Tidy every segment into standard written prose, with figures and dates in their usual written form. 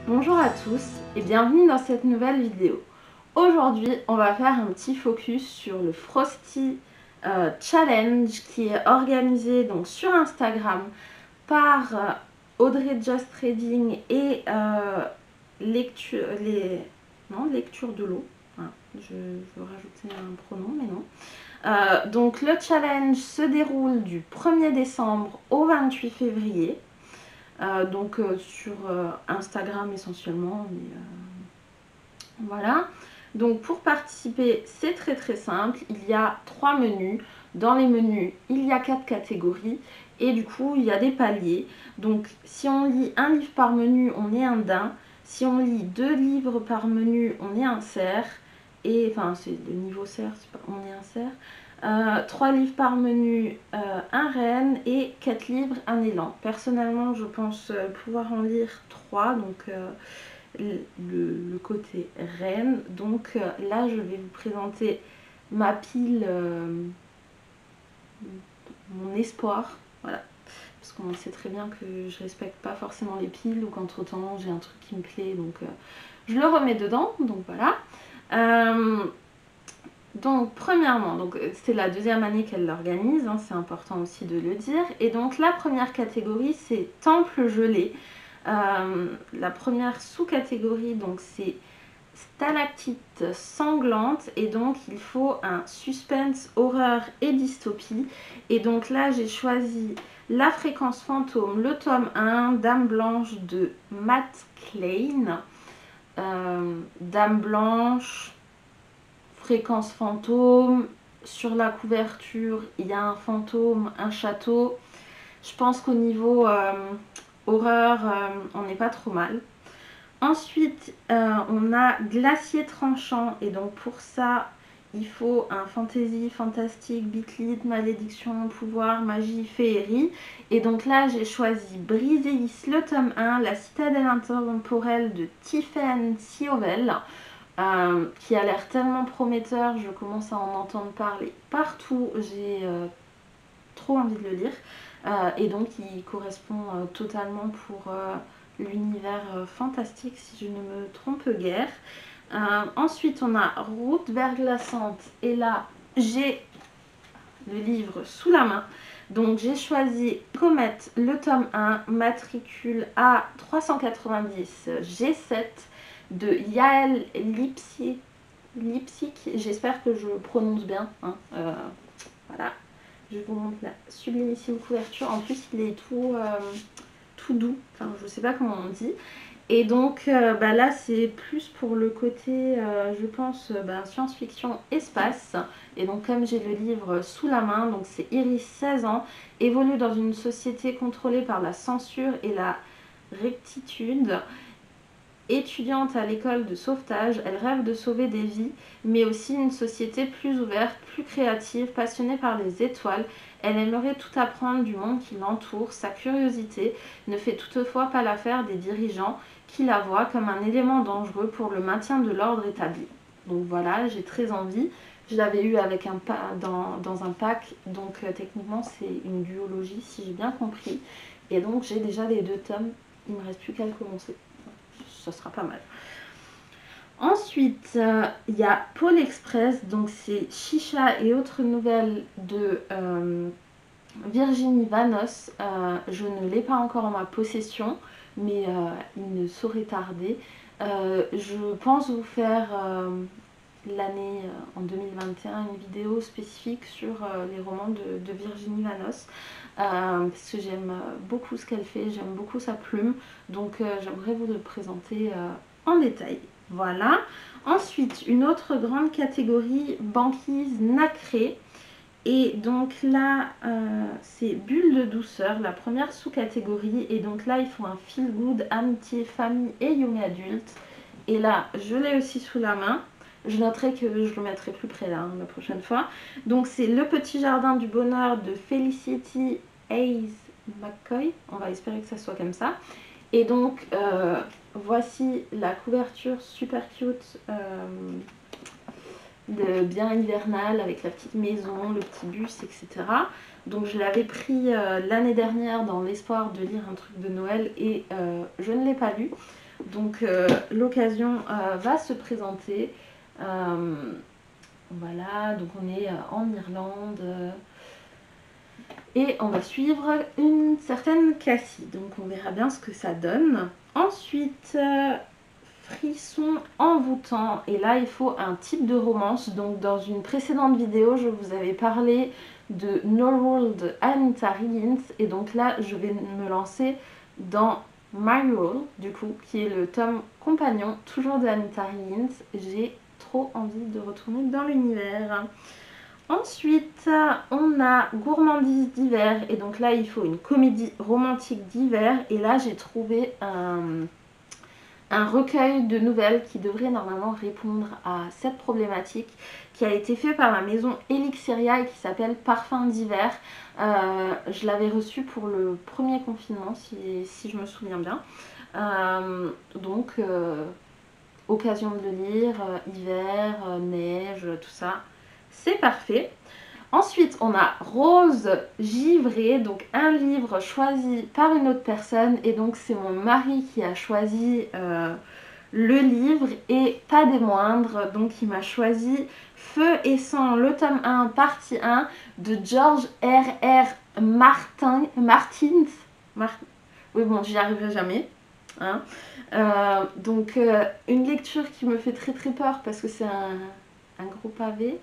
Bonjour à tous et bienvenue dans cette nouvelle vidéo. Aujourd'hui, on va faire un petit focus sur le Frosty Challenge qui est organisé donc sur Instagram par Audrey Just Trading et lecture de l'eau. Voilà, je veux rajouter un pronom, mais non. Donc le challenge se déroule du 1er décembre au 28 février. Sur Instagram essentiellement, mais voilà. Donc pour participer, c'est très simple. Il y a 3 menus. Dans les menus, il y a 4 catégories et du coup, il y a des paliers. Donc si on lit un livre par menu, on est un daim. Si on lit 2 livres par menu, on est un cerf. Et enfin, c'est le niveau cerf, on est un cerf. 3 livres par menu, un renne et 4 livres, un élan. Personnellement, je pense pouvoir en lire 3, donc le côté reine. Donc là, je vais vous présenter ma pile, mon espoir, voilà. Parce qu'on sait très bien que je respecte pas forcément les piles ou qu'entre temps j'ai un truc qui me plaît, donc je le remets dedans, donc voilà. Donc premièrement, c'est la deuxième année qu'elle l'organise, hein, c'est important aussi de le dire. Et donc la première catégorie c'est Temple gelé. La première sous-catégorie donc c'est Stalactite sanglante, et donc il faut un suspense, horreur et dystopie. Et donc là j'ai choisi La fréquence fantôme, le tome 1, Dame blanche de Matt Klein. Dame blanche, fréquence fantôme, sur la couverture il y a un fantôme, un château. Je pense qu'au niveau horreur, on n'est pas trop mal. Ensuite, on a Glacier tranchant, et donc pour ça, il faut un fantasy, fantastique, bitlit, malédiction, pouvoir, magie, féerie. Et donc là, j'ai choisi Briseis, le tome 1, La citadelle intemporelle de Tiphaine Siovel, qui a l'air tellement prometteur. Je commence à en entendre parler partout. J'ai trop envie de le lire. Et donc, il correspond totalement pour l'univers fantastique, si je ne me trompe guère. Ensuite, on a Route verglaçante, et là, j'ai le livre sous la main. Donc, j'ai choisi Comète, le tome 1, matricule A390 G7 de Yael Lipsic. J'espère que je prononce bien. Hein. Voilà. Je vous montre la sublimissime couverture. En plus, il est tout doux. Enfin, je sais pas comment on dit. Et donc là, c'est plus pour le côté, je pense, science-fiction espace. Et donc, comme j'ai le livre sous la main, donc c'est Iris, 16 ans, évolue dans une société contrôlée par la censure et la rectitude. Étudiante à l'école de sauvetage, elle rêve de sauver des vies, mais aussi une société plus ouverte, plus créative, passionnée par les étoiles. Elle aimerait tout apprendre du monde qui l'entoure. Sa curiosité ne fait toutefois pas l'affaire des dirigeants qui la voient comme un élément dangereux pour le maintien de l'ordre établi. Donc voilà, j'ai très envie. Je l'avais eu avec dans un pack, donc techniquement c'est une duologie si j'ai bien compris. Et donc j'ai déjà les 2 tomes, il ne me reste plus qu'à le commencer. Ça sera pas mal. Ensuite, il y a Pôle Express, donc c'est Chicha et autres nouvelles de Virginie Vanos. Je ne l'ai pas encore en ma possession, mais il ne saurait tarder. Je pense vous faire l'année en 2021 une vidéo spécifique sur les romans de Virginie Vanos, parce que j'aime beaucoup ce qu'elle fait, j'aime beaucoup sa plume, donc j'aimerais vous le présenter en détail. Voilà. Ensuite, une autre grande catégorie, banquise nacrée. Et donc là, c'est Bulle de douceur, la première sous-catégorie. Et donc là, il faut un feel good, amitié, famille et young adulte. Et là, je l'ai aussi sous la main. Je noterai que je le mettrai plus près là, la prochaine fois. Donc c'est Le petit jardin du bonheur de Felicity Hayes McCoy. On va espérer que ça soit comme ça. Et donc, voici la couverture super cute, bien hivernale, avec la petite maison, le petit bus, etc. Donc je l'avais pris l'année dernière dans l'espoir de lire un truc de Noël, et je ne l'ai pas lu. Donc l'occasion va se présenter. Voilà, donc on est en Irlande. Et on va suivre une certaine Cassie. Donc on verra bien ce que ça donne. Ensuite, frisson envoûtant. Et là, il faut un type de romance. Donc dans une précédente vidéo, je vous avais parlé de No Rule de Anita Higgins. Et donc là, je vais me lancer dans My Rule, du coup, qui est le tome compagnon, toujours de Anita Higgins. J'ai trop envie de retourner dans l'univers. Ensuite, on a Gourmandise d'hiver. Et donc là, il faut une comédie romantique d'hiver. Et là, j'ai trouvé un recueil de nouvelles qui devrait normalement répondre à cette problématique, qui a été fait par la maison Elixiria et qui s'appelle Parfum d'hiver. Je l'avais reçu pour le premier confinement, si je me souviens bien. Donc, occasion de le lire, hiver, neige, tout ça. C'est parfait. Ensuite, on a Rose givrée, donc un livre choisi par une autre personne. Et donc, c'est mon mari qui a choisi le livre et pas des moindres. Donc, il m'a choisi Feu et sang, le tome 1, partie 1 de George R.R. Martins. Oui, bon, j'y arriverai jamais. Hein. Donc, une lecture qui me fait très très peur parce que c'est un gros pavé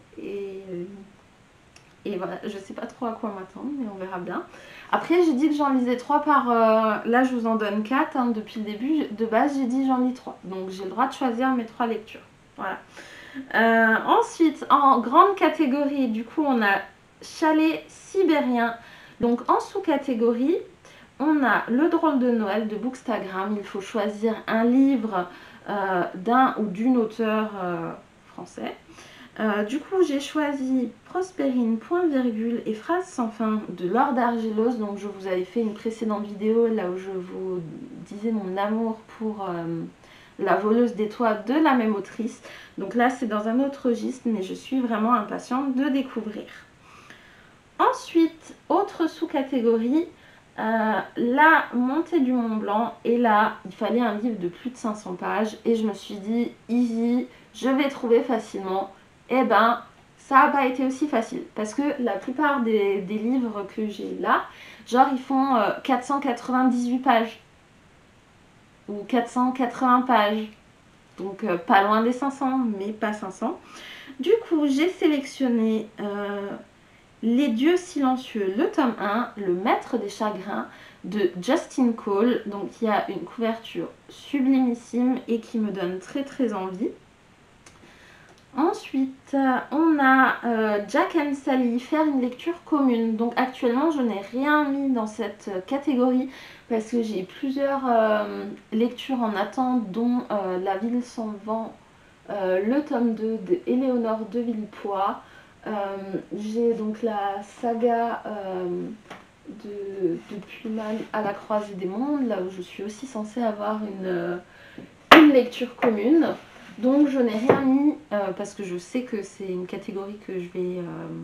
et voilà, je sais pas trop à quoi m'attendre, mais on verra bien. Après, j'ai dit que j'en lisais 3 par... là, je vous en donne 4 hein, depuis le début. De base, j'ai dit j'en lis 3. Donc, j'ai le droit de choisir mes 3 lectures. Voilà. Ensuite, en grande catégorie, du coup, on a Chalet sibérien. Donc, en sous-catégorie, on a Le drôle de Noël de Bookstagram. Il faut choisir un livre d'un ou d'une auteure français. Du coup, j'ai choisi Prospérine, point virgule et phrase sans fin de Laure d'Argelos. Donc, je vous avais fait une précédente vidéo là où je vous disais mon amour pour La voleuse des toits de la même autrice. Donc là, c'est dans un autre registre, mais je suis vraiment impatiente de découvrir. Ensuite, autre sous-catégorie, La montée du Mont Blanc. Et là, il fallait un livre de plus de 500 pages. Et je me suis dit, easy, je vais trouver facilement. Eh ben, ça n'a pas été aussi facile. Parce que la plupart des livres que j'ai là, genre, ils font 498 pages. Ou 480 pages. Donc, pas loin des 500, mais pas 500. Du coup, j'ai sélectionné Les dieux silencieux, le tome 1, Le maître des chagrins de Justin Cole. Donc, il y a une couverture sublimissime et qui me donne très très envie. Ensuite, on a Jack and Sally, faire une lecture commune. Donc actuellement, je n'ai rien mis dans cette catégorie parce que j'ai plusieurs lectures en attente, dont La ville s'en vend, le tome 2 de Éléonore de Villepoix. J'ai donc la saga de Pullman à la croisée des mondes, là où je suis aussi censée avoir une lecture commune. Donc je n'ai rien mis parce que je sais que c'est une catégorie que je vais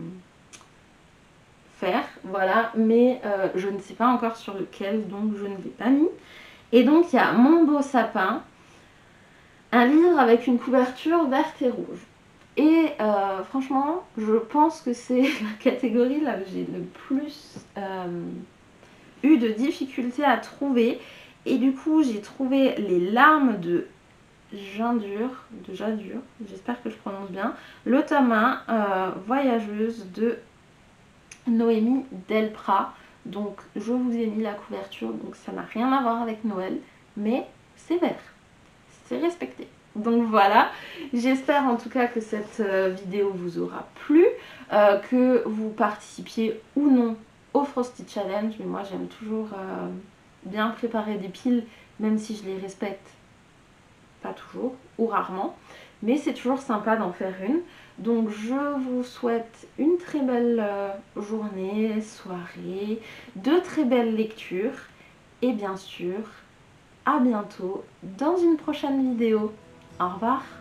faire, voilà, mais je ne sais pas encore sur lequel, donc je ne l'ai pas mis. Et donc il y a Mon beau sapin, un livre avec une couverture verte et rouge. Et franchement, je pense que c'est la catégorie là où j'ai le plus eu de difficultés à trouver. Et du coup, j'ai trouvé Les larmes de Jadur, j'espère que je prononce bien, le tome 1, Voyageuse de Noémie Delprat. Donc je vous ai mis la couverture, donc ça n'a rien à voir avec Noël, mais c'est vert, c'est respecté. Donc voilà, j'espère en tout cas que cette vidéo vous aura plu, que vous participiez ou non au Frosty Challenge, mais moi j'aime toujours bien préparer des piles, même si je les respecte pas toujours ou rarement, mais c'est toujours sympa d'en faire une. Donc je vous souhaite une très belle journée, soirée, de très belles lectures et bien sûr à bientôt dans une prochaine vidéo. Au revoir.